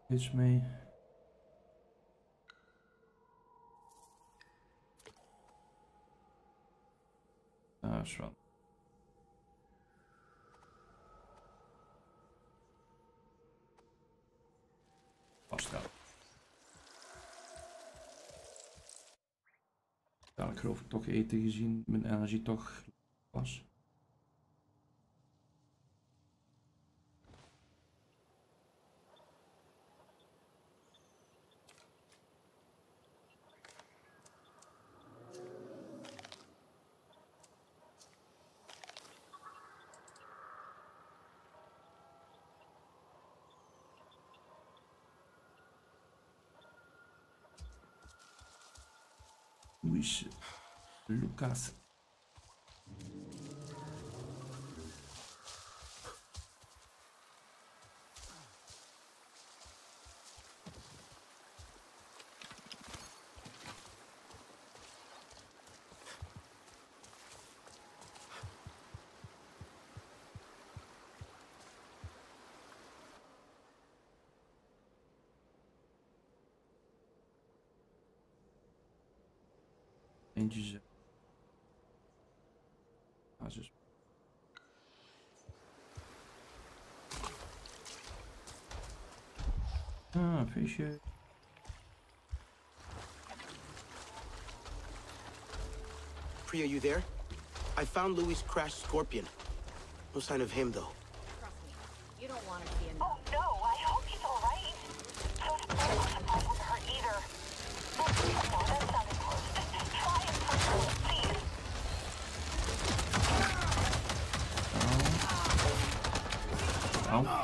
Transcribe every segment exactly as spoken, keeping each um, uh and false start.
Iets mee. Daar is wel. Vastgaan. Ja, ik geloof ik toch eten gezien mijn energie toch was. Luis Lucas. Eentje. Basis. Ah, visje. Priya, you there? I found Louis' crashed Scorpion. No sign of him, though. Trust me, you don't want to see him. Oh no, I hope he's alright. Those bullets wasn't hurt either. Oh, no, that sounded close. Just try and find him, please. Ow. Ow.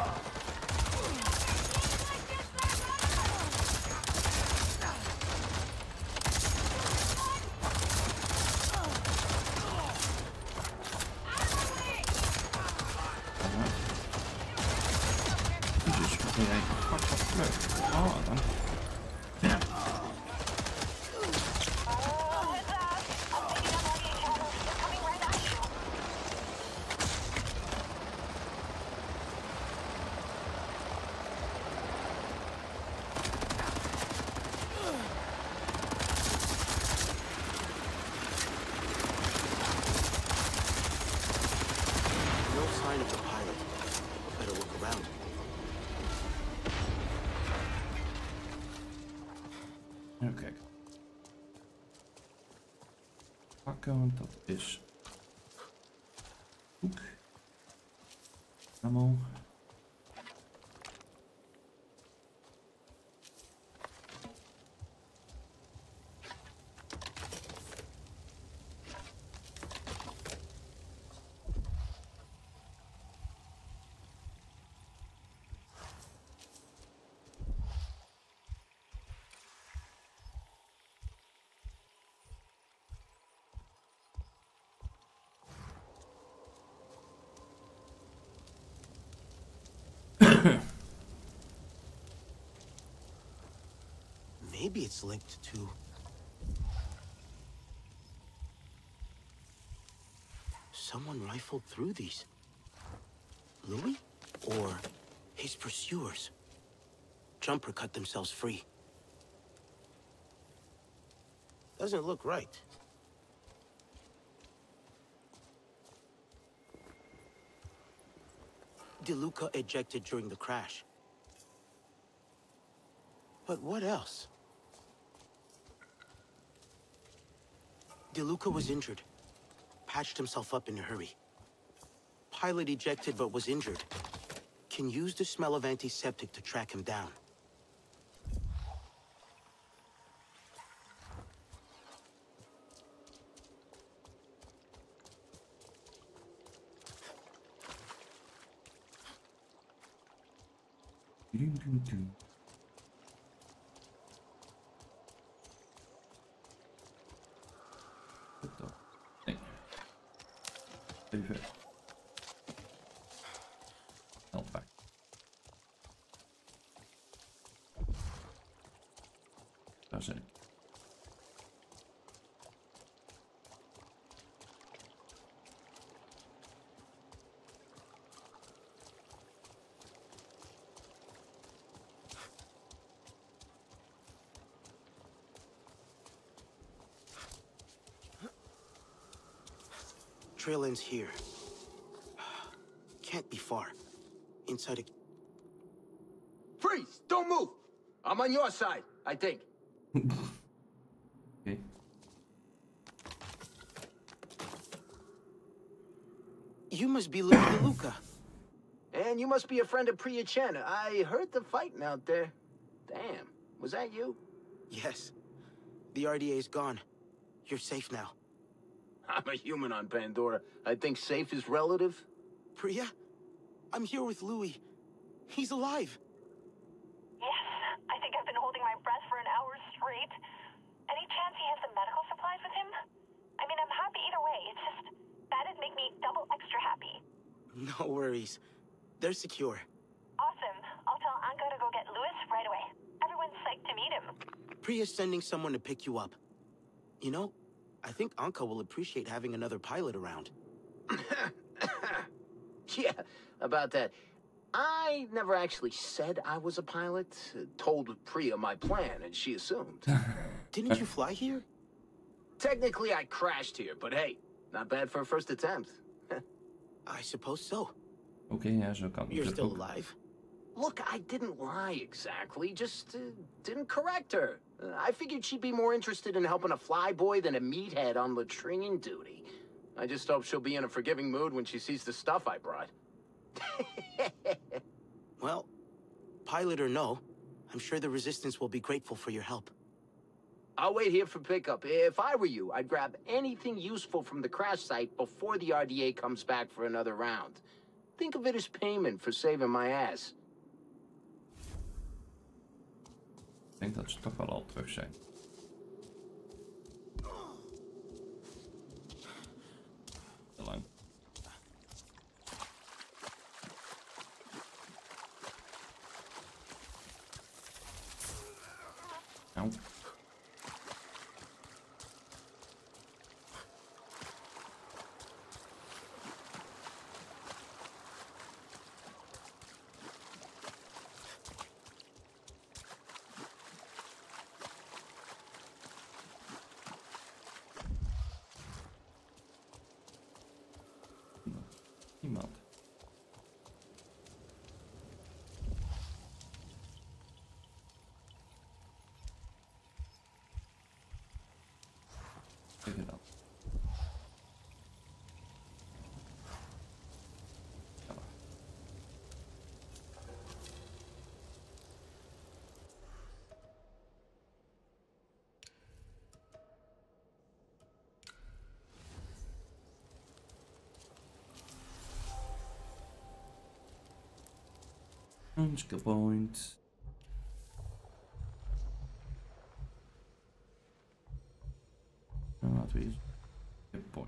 Kijk. Pakken, want dat is hoek. Ammo. Maybe it's linked to... Someone rifled through these. Louis? Or his pursuers? Jumper cut themselves free. Doesn't look right. DeLuca ejected during the crash. But what else? DeLuca was injured. Patched himself up in a hurry. Pilot ejected but was injured. Can use the smell of antiseptic to track him down. Ding, ding, ding. Nee. Even. Help back. Daar zit ik. trail ends here. Can't be far. Inside a... Freeze! Don't move! I'm on your side, I think. Okay. You must be Luca de Luca. And you must be a friend of Priya Chen. I heard the fighting out there. Damn, was that you? Yes. The R D A's gone. You're safe now. I'm a human on Pandora. I think safe is relative. Priya? I'm here with Louis. He's alive. Yes, I think I've been holding my breath for an hour straight. Any chance he has the medical supplies with him? I mean, I'm happy either way. It's just, that'd make me double extra happy. No worries. They're secure. Awesome. I'll tell Anka to go get Louis right away. Everyone's psyched to meet him. Priya's sending someone to pick you up. You know, I think Anka will appreciate having another pilot around. Yeah, about that. I never actually said I was a pilot. Uh, told Priya my plan, and she assumed. Didn't you fly here? Technically, I crashed here, but hey, not bad for a first attempt. I suppose so. Oké, ja, zo kan het You're natuurlijk still ook. alive. Look, I didn't lie exactly, just uh, didn't correct her. Uh, I figured she'd be more interested in helping a flyboy than a meathead on latrine duty. I just hope she'll be in a forgiving mood when she sees the stuff I brought. Well, pilot or no, I'm sure the Resistance will be grateful for your help. I'll wait here for pickup. If I were you, I'd grab anything useful from the crash site before the R D A comes back for another round. Think of it as payment for saving my ass. Ik denk dat ze toch wel al terug zijn. Te lang. Auw. Iemand. Kijk je dan. Ja. Een skill point. En laten we eens skill point.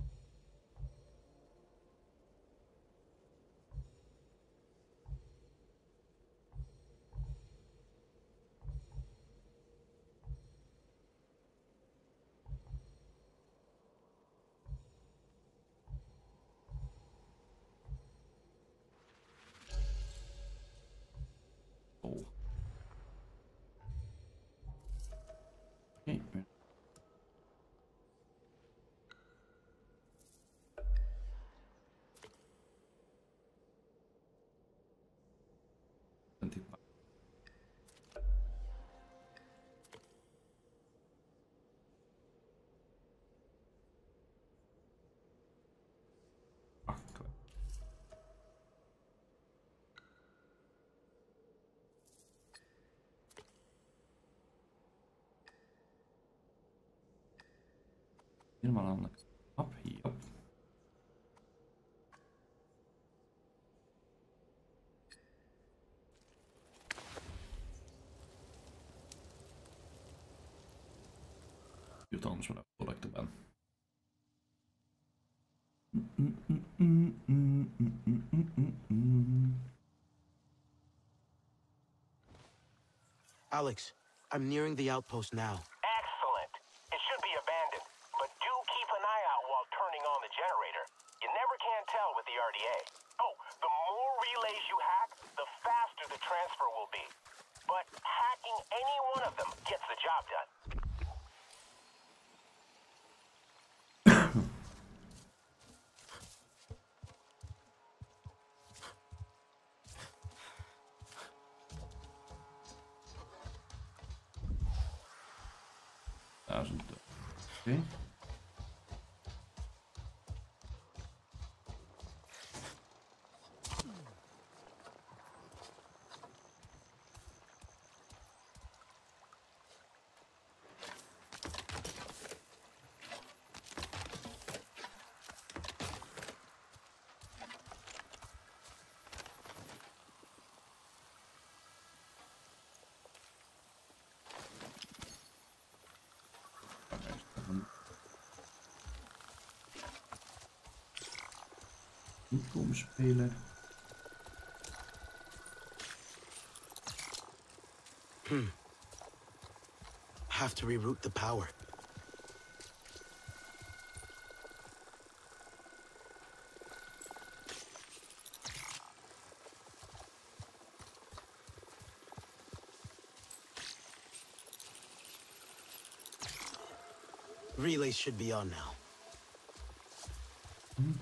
Oh. Okay. twenty-five. Ah, kwijt. Helemaal aan de knap hier. Duurt anders wel even voordat ik er ben. Alex, I'm nearing the outpost now. Excellent. It should be abandoned, but do keep an eye out while turning on the generator. You never can tell with the R D A. Oh, the more relays you hack, the faster the transfer will be. But hacking any one of them gets the job done. duizend. Oké. Okay. Niet komen spelen. Hmm. Have to reroute the power. Relays should be on now. Hmm.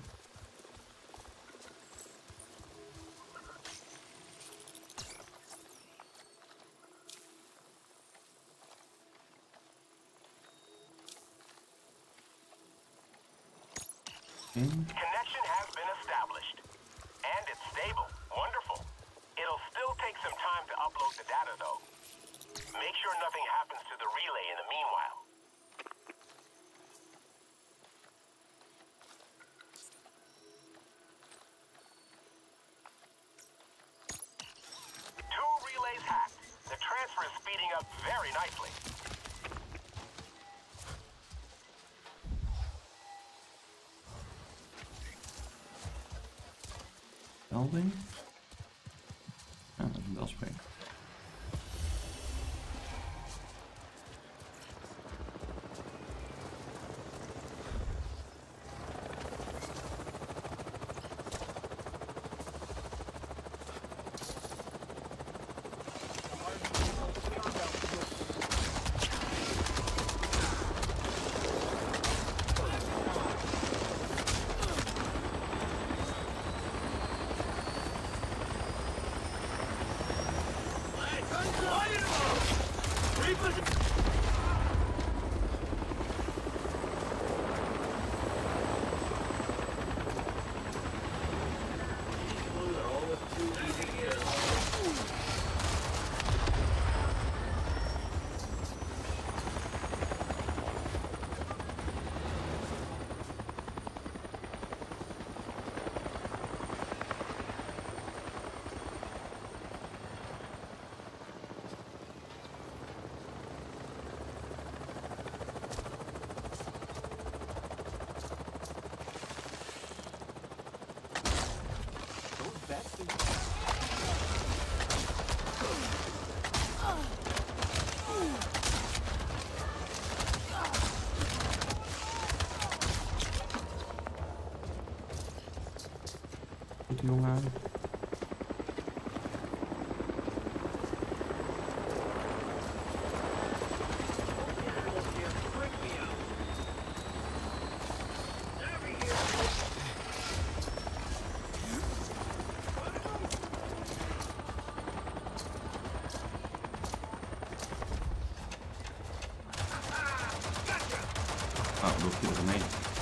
Connection has been established. And it's stable. Wonderful. It'll still take some time to upload the data, though. Make sure nothing happens to the relay in the meanwhile. Two relays hacked. The transfer is speeding up very nicely. Melding. Ah, dat is een afspraak. Goed, jongen. Ah, loop je er mee.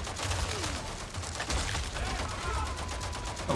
Oh.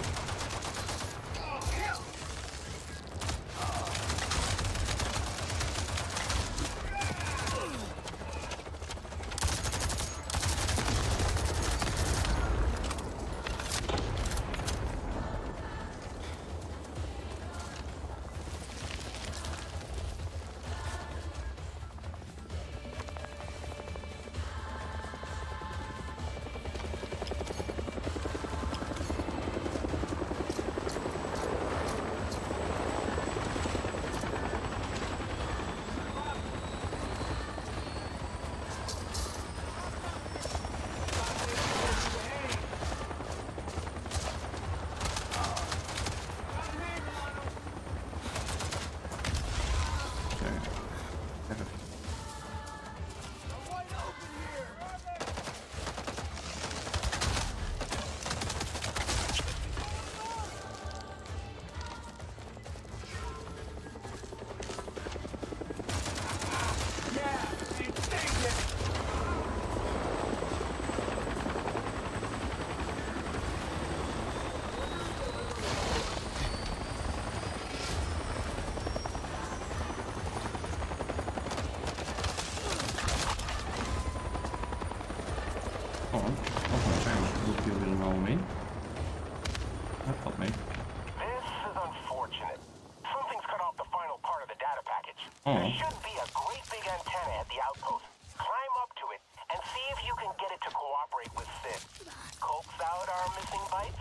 unfortunate. Something's cut off the final part of the data package. Oh. There should be a great big antenna at the outpost. Climb up to it and see if you can get it to cooperate with Sid. Coax out our missing bytes?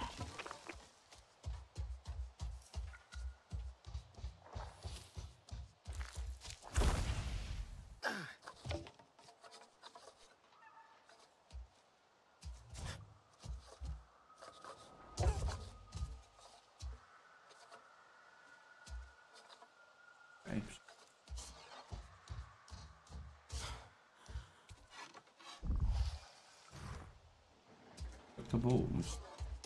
Even. Dat ik daarboven moest.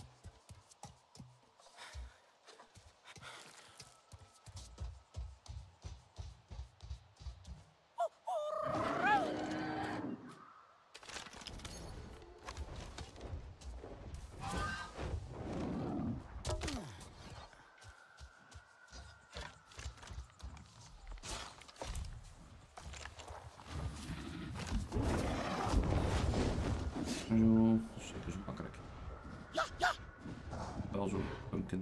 Zo, zeker zo makkelijk. Wel zo, pumpkin.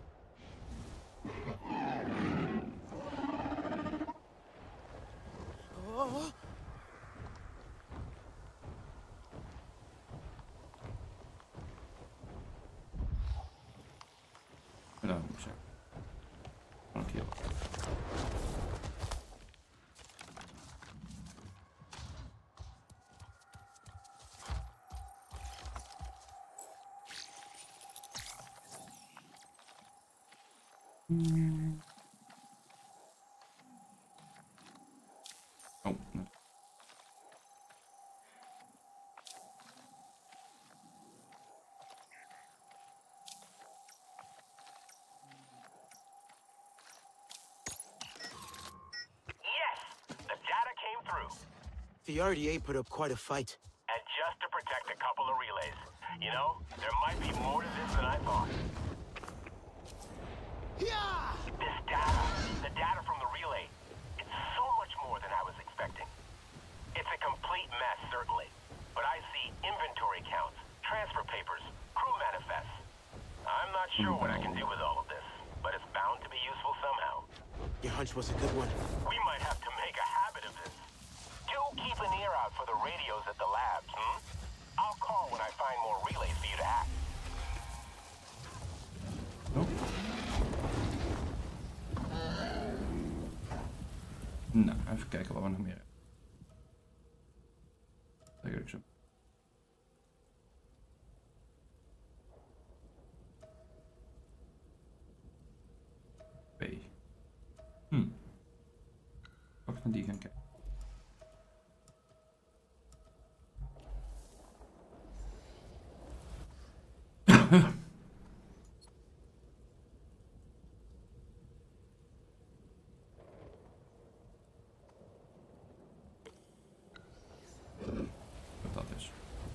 En daar moet ik zeggen. Een keer. Hmm. Oh, nee. Yes! The data came through. The R D A put up quite a fight. And just to protect a couple of relays. You know, there might be more to this than I thought. This data, the data from the relay, it's so much more than I was expecting. It's a complete mess, certainly. But I see inventory counts, transfer papers, crew manifests. I'm not sure what I can do with all of this, but it's bound to be useful somehow. Your hunch was a good one. We might have to make a habit of this. Do keep an ear out for the radios at the labs, hmm? I'll call when I find more relays for you to hack. Oh. Nou, even kijken wat we nog meer hebben. Eigenlijk zo. B. Hm. Ook naar die gaan kijken. Wat dat is.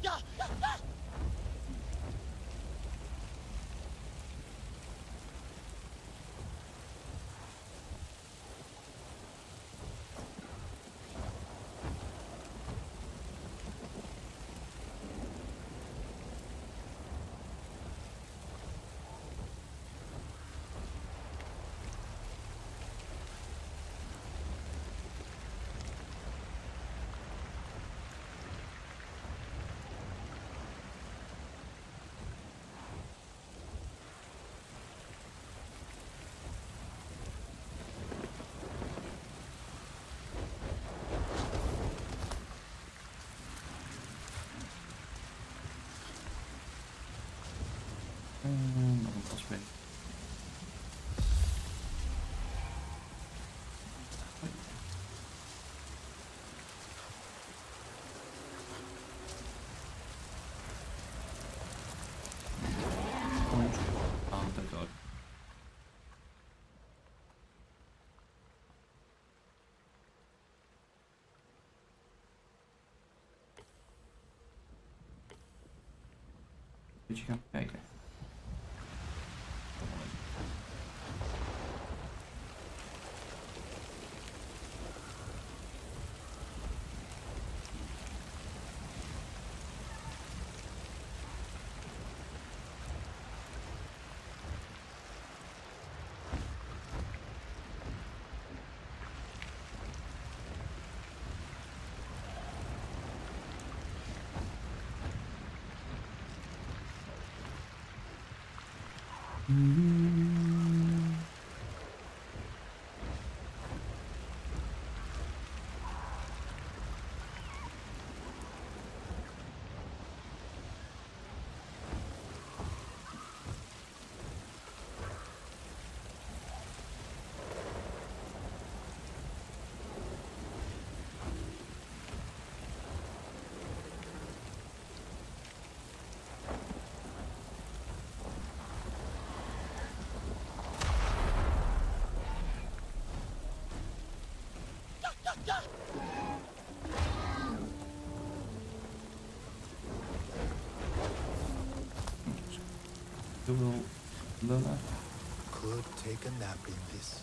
En nog een tas mee. Altijd wel. Beetje gaan kijken. Wel lullen. Could take a nap in this.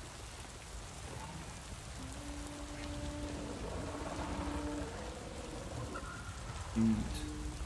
Niet.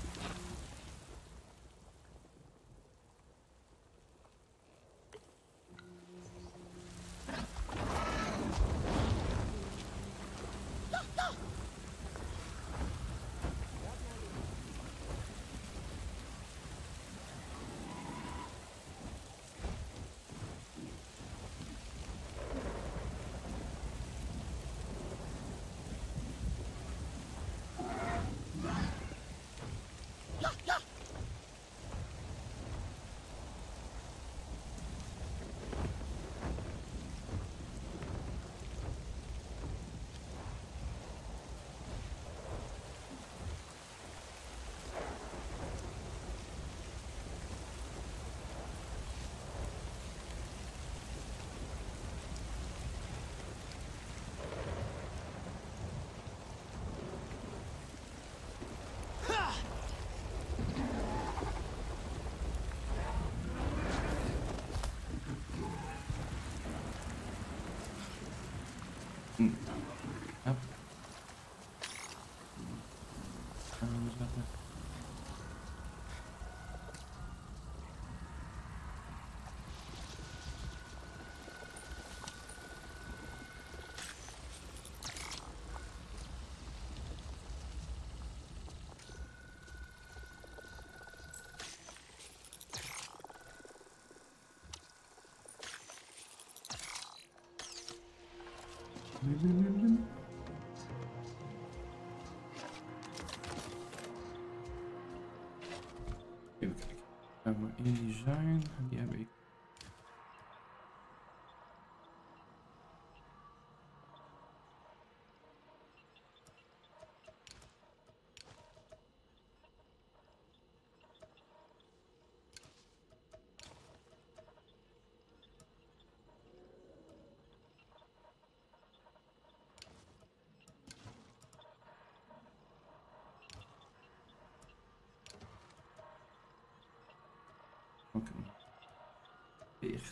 Hm. Ja. Gaan we zetten. Even kijken. Gaan we in design. Die heb ik. Oké. Weer.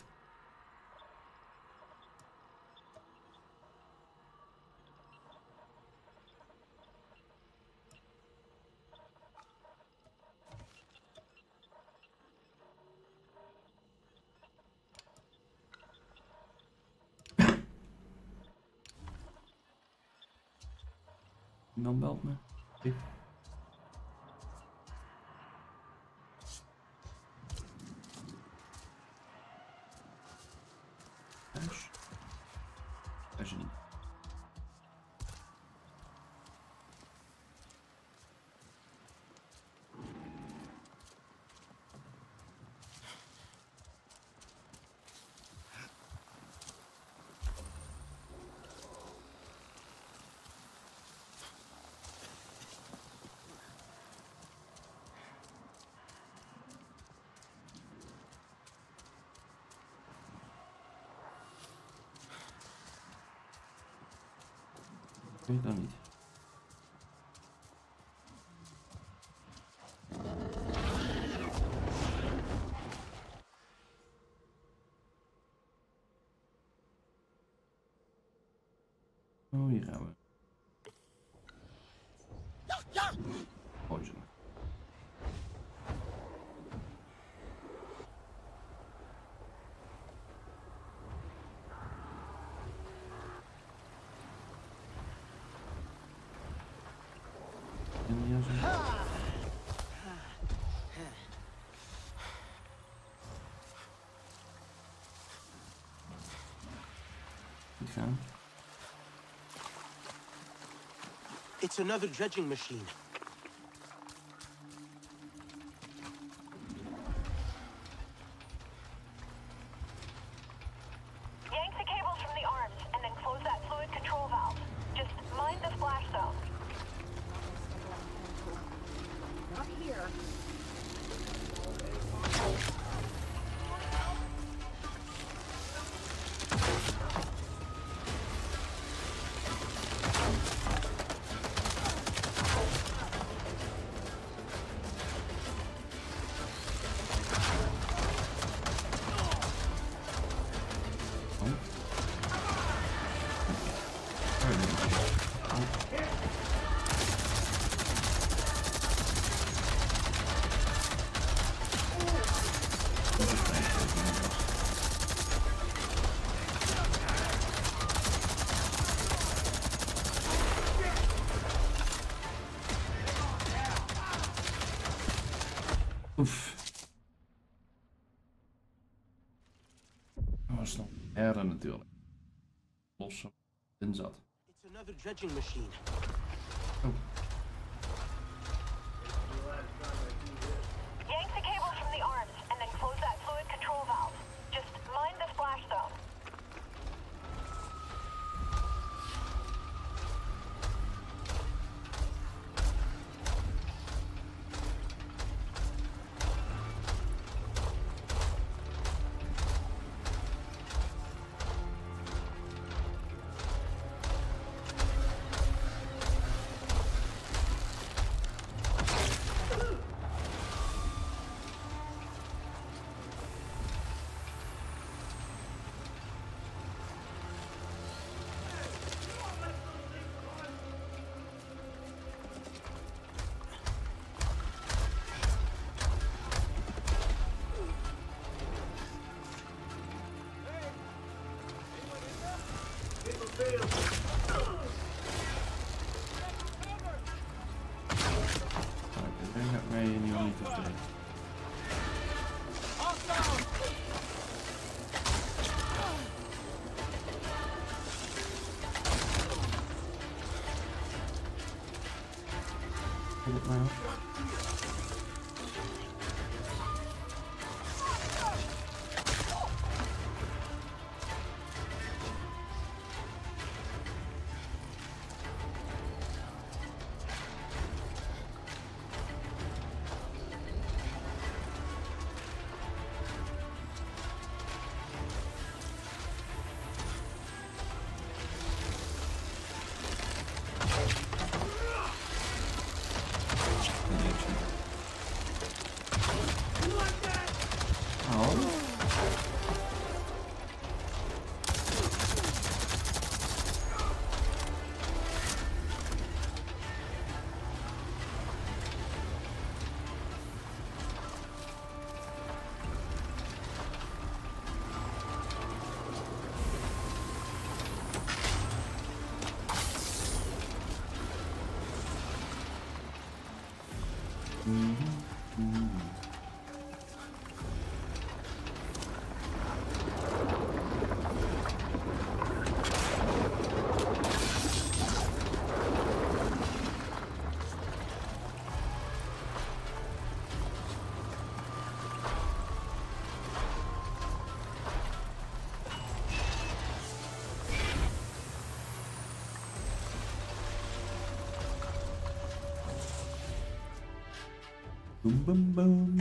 En dan belt me. Oké. Thuis. Thuis niet. Ik weet dat niet. Oh, hier gaan we. Poison. En hier zo. goed gaan. It's another dredging machine. Yank the cables from the arms and then close that fluid control valve. Just mind the splash zone. Not here. Oef. Dat was nog erger natuurlijk. Los in zat. It's another dredging machine. Oh. Yank the cables from the arms and then close that fluid control valve. Just mind the splash zone. Ik denk dat mij hier niet niet vertellen. Kom het maar af. Boom, boom, boom.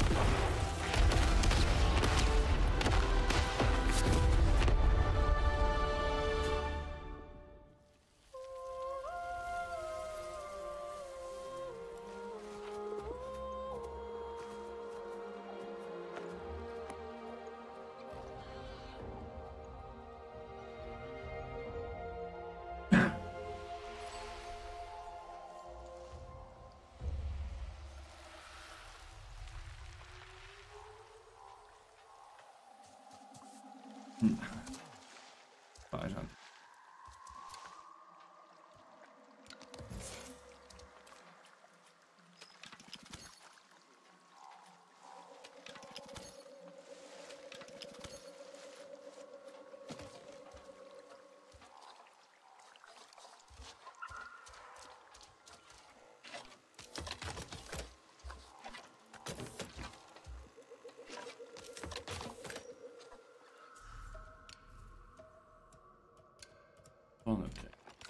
Hm. Waar is het? Van oké.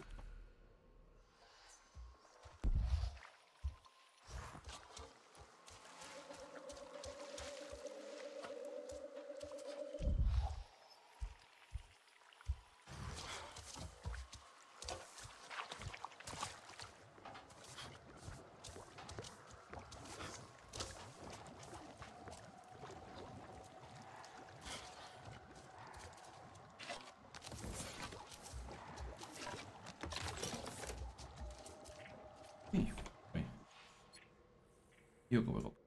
Nee, nee. Hier ook alweer op.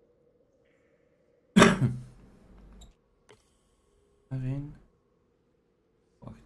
Daarheen. Wacht.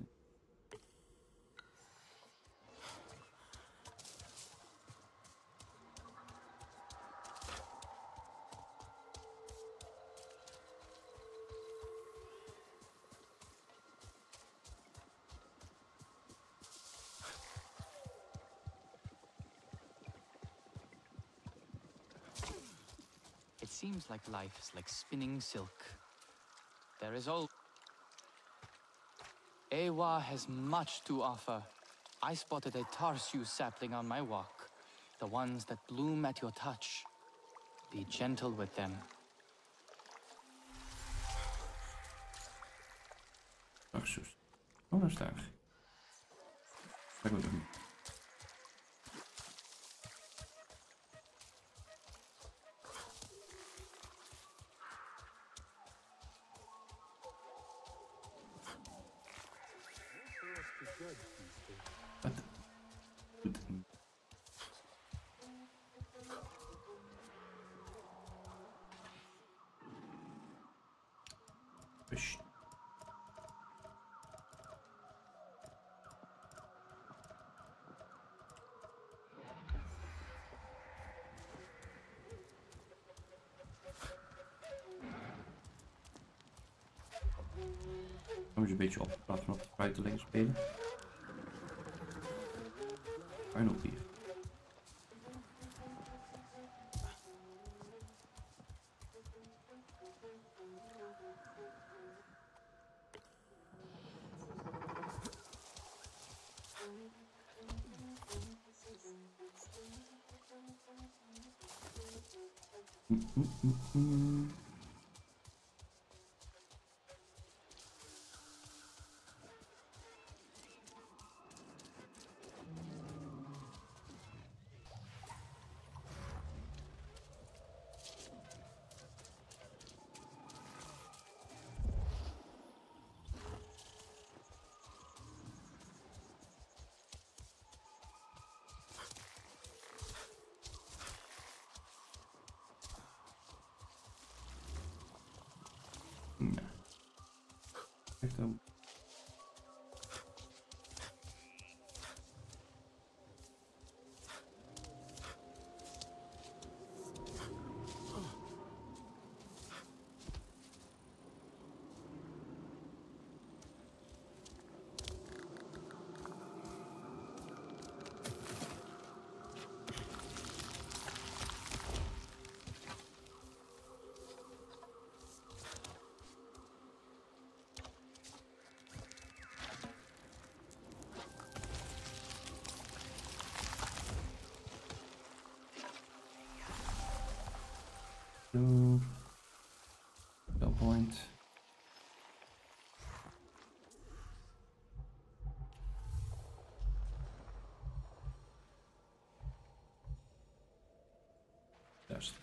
It seems like life is like spinning silk. There is all... Ewa has much to offer. I spotted a tarsu sapling on my walk. The ones that bloom at your touch. Be gentle with them. Tarsus. Oh, daar sta ik. Daar moet ik niet. Wat? Doet het niet. Push. Dan moet je een beetje op in plaats van op de buitenlijn spelen. En op hier. Mm, mm, mm, mm. Ja. Echt wel. Zo. Bell point. Juist.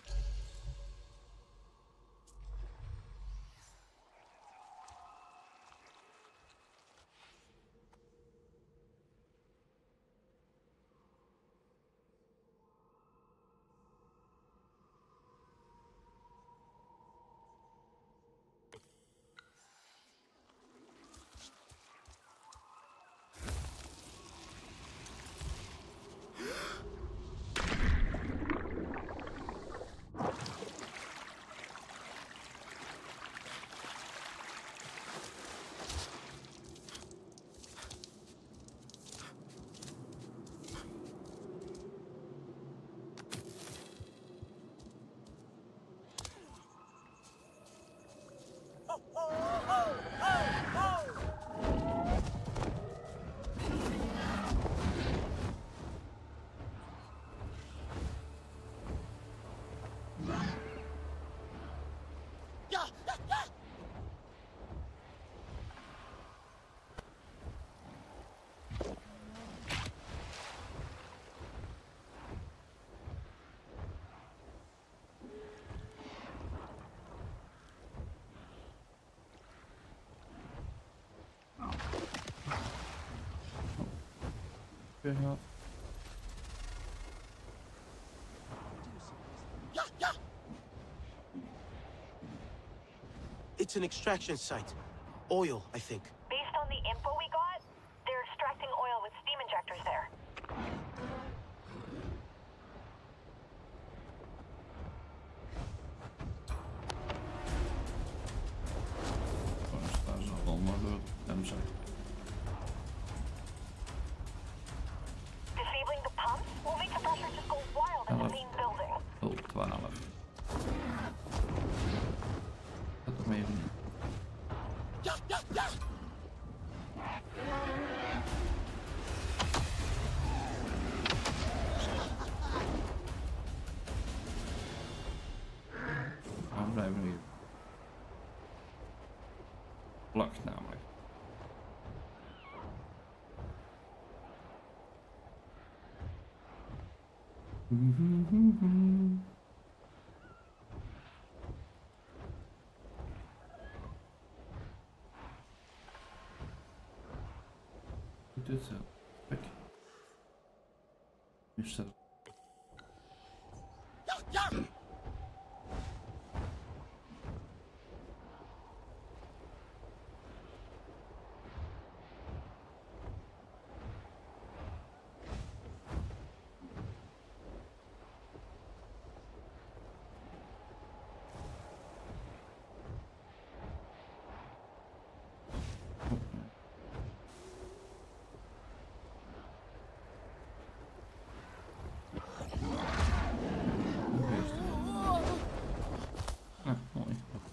Weer gehad. It's an extraction site. Oil, I think. Based on the info we got, they're extracting oil with steam injectors there. Oh, dan staan ze allemaal door hem zijn. Disabling the pumps will make the pressure just go wild in the main building. Oh, twaalf. Dat nog even niet. We blijven nu hier. Plakt namelijk. Hoe doet zo? Kijk. Nu staat het. Ah, mooi.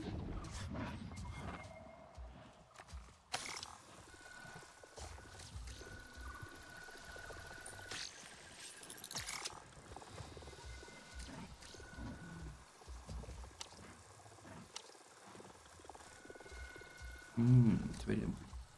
Hmm, tweede.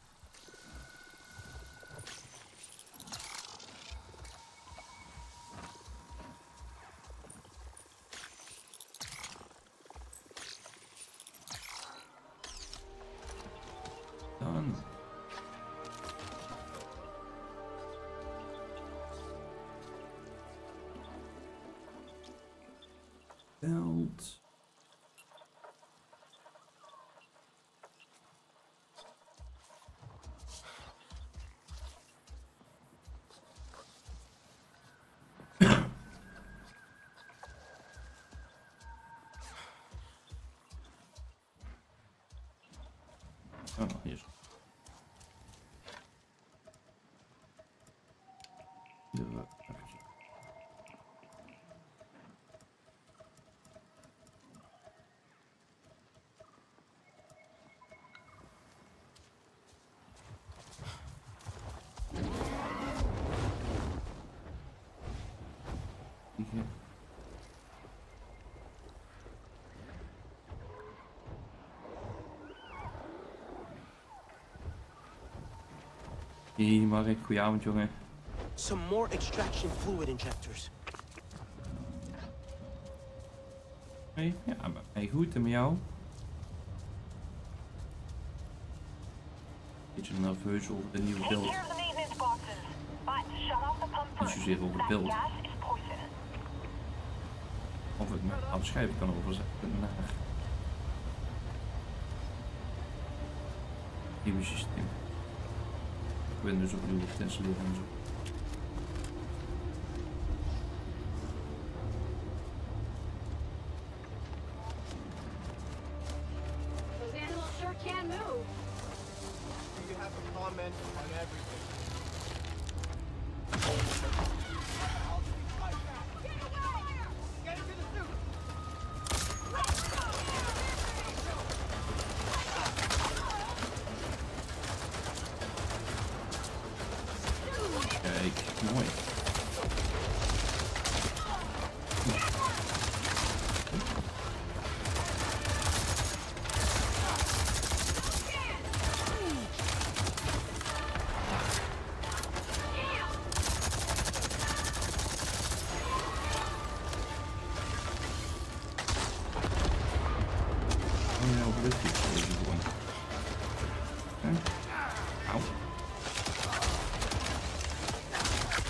Dan. Belt. Oh, hier. Hier, even zo. Hier. Hey Mark, goedenavond jongen. Some more extraction fluid injectors. Hey, ja, maar hey, goed en met jou? Beetje nerveus over de nieuwe Take beeld. care of the maintenance boxes, but shut off the pump Niet first. zozeer over de That beeld. gas is poison. Of ik mijn afschrijven kan overzetten naar nieuwe systeem. Windows opnieuw te installeren en zo. Those animals sure can move. You have a comment on everything. Kijk, mooi. Oh ja, over dit is deze gewoon. Auw.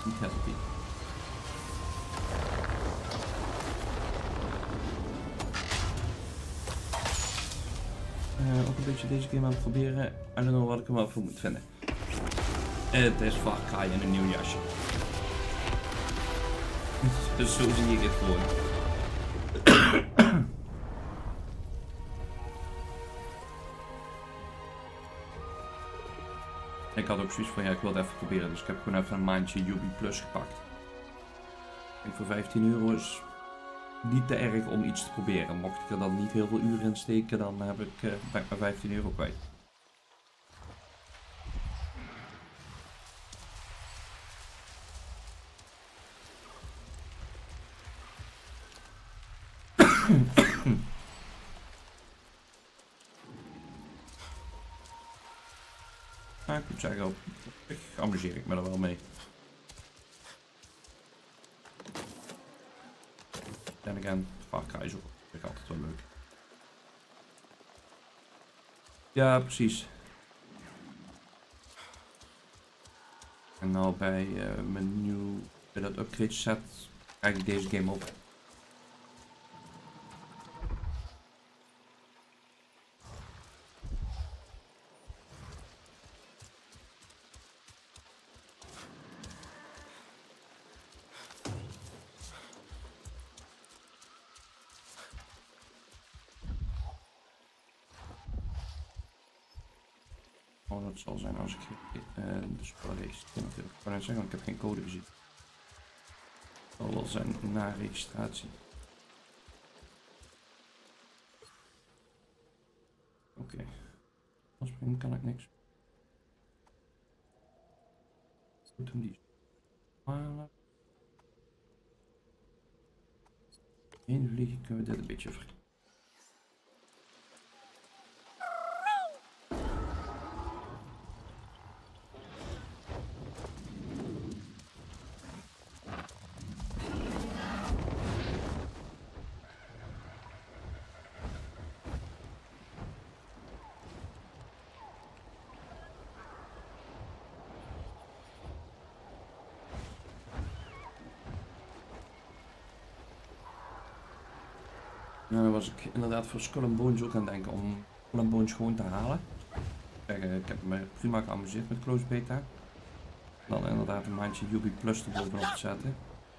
niet healthy. Uh, ook een beetje deze game aan het proberen. I don't know wat ik er wel voor moet vinden. Het is Far Cry in een nieuw jasje. Dus zo zie ik het gewoon. Ik had ook zoiets van, ja, ik wilde even proberen, dus ik heb gewoon even een maandje Ubi Plus gepakt. Ik denk voor vijftien euro is niet te erg om iets te proberen. Mocht ik er dan niet heel veel uren in steken, dan heb ik, uh, ben ik maar vijftien euro kwijt. Maar ik moet zeggen, op zich amuseer ik me er wel mee. En again, Far Cry is ook vind ik altijd wel leuk. Ja, precies. En nou bij uh, mijn nieuw, bij dat upgrade set, krijg ik deze game op. Oh, dat zal zijn als ik uh, de spel lees. Ik kan net zeggen, want ik heb geen code gezien. Het zal wel zijn na registratie. Oké. Okay. Als ik kan ik niks. Goed hem die. Maar. In vliegen kunnen we dit een beetje vergeten. Nou, dan was ik inderdaad voor Skull and Bones ook aan het denken om Skull and Bones gewoon te halen. Kijk, ik heb me prima geamuseerd met Close Beta. Dan inderdaad een maandje Ubi Plus er bovenop te zetten.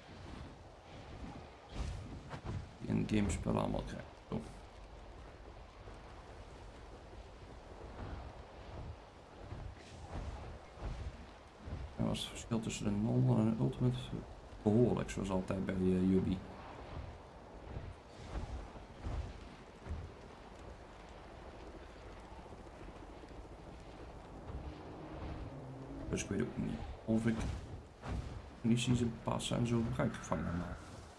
Die in game spullen allemaal krijgen. Zo. En was het verschil tussen een normal en een ultimate behoorlijk, zoals altijd bij uh, Ubi. Dus ik weet ook niet of ik munities en passen en zo gebruik van ga maken.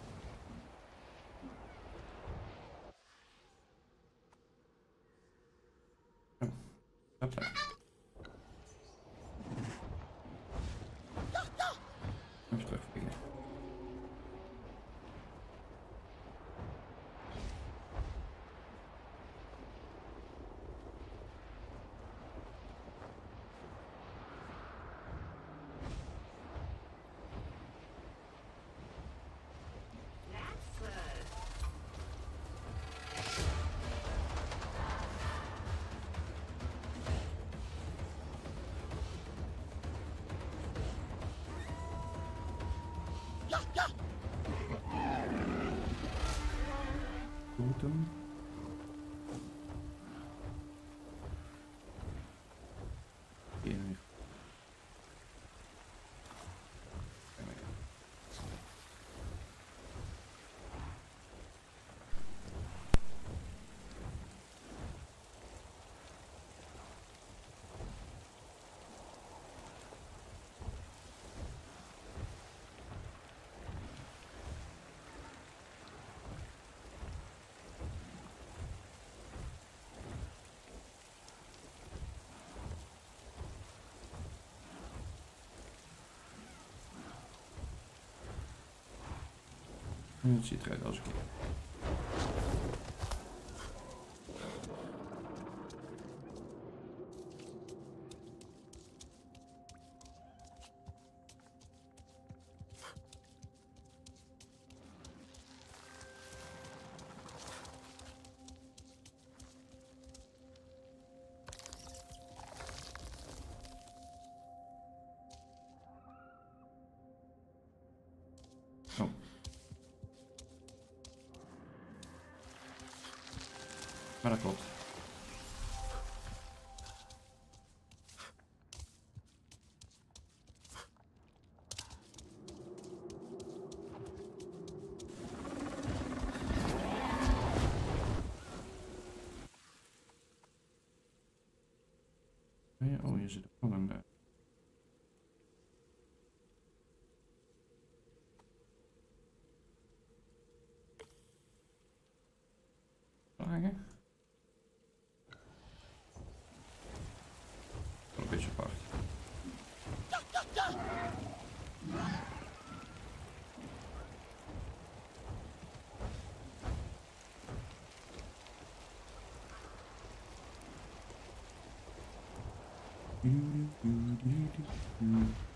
Oh, dat lijkt. Even terugvliegen. Doet hem. Hier nu. Het ziet eruit als ik. Maar dat klopt. Oh, hier zit ook nog een... Vragen? Een beetje apart. Do, do, do, do, do.